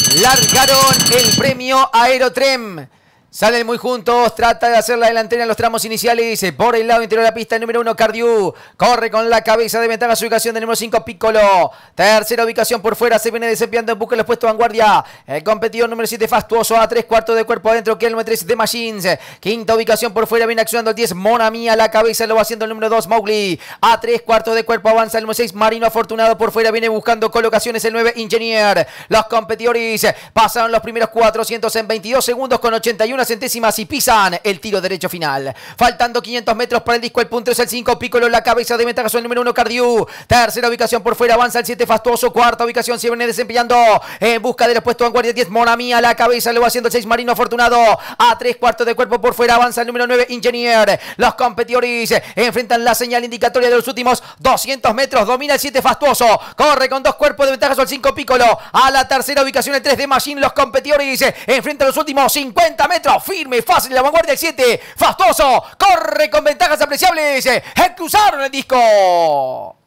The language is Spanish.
Largaron el premio Aerotrem. Salen muy juntos, trata de hacer la delantera en los tramos iniciales. Por el lado interior de la pista, el número 1, Cardiu. Corre con la cabeza de ventaja su ubicación del número 5, Piccolo. Tercera ubicación por fuera, se viene desempeñando en busca de los puestos de vanguardia. El competidor número 7, Fastuoso, a 3/4 de cuerpo adentro, que el número 3 de Machines. Quinta ubicación por fuera, viene accionando el 10, Monami. A la cabeza lo va haciendo el número 2, Mowgli. A 3/4 de cuerpo avanza el número 6, Marino Afortunado. Por fuera viene buscando colocaciones el 9, Engineer. Los competidores pasaron los primeros 400 en 22 segundos con 81 centésimas y pisan el tiro derecho final. Faltando 500 metros para el disco, el puntero es el 5, Piccolo, la cabeza de ventaja sobre el número 1, Cardiu. Tercera ubicación por fuera, avanza el 7, Fastuoso. Cuarta ubicación se viene desempeñando en busca de los puestos de vanguardia, 10, Monami. A la cabeza lo va haciendo el 6, Marino Afortunado. A 3/4 de cuerpo por fuera, avanza el número 9, Engineer. Los competidores enfrentan la señal indicatoria de los últimos 200 metros. Domina el 7, Fastuoso. Corre con 2 cuerpos de ventaja sobre el 5, Piccolo. A la tercera ubicación el 3 de Machine. Los competidores enfrentan los últimos 50 metros. Firme, fácil, la vanguardia el 7, Fastuoso. Corre con ventajas apreciables. Cruzaron el disco.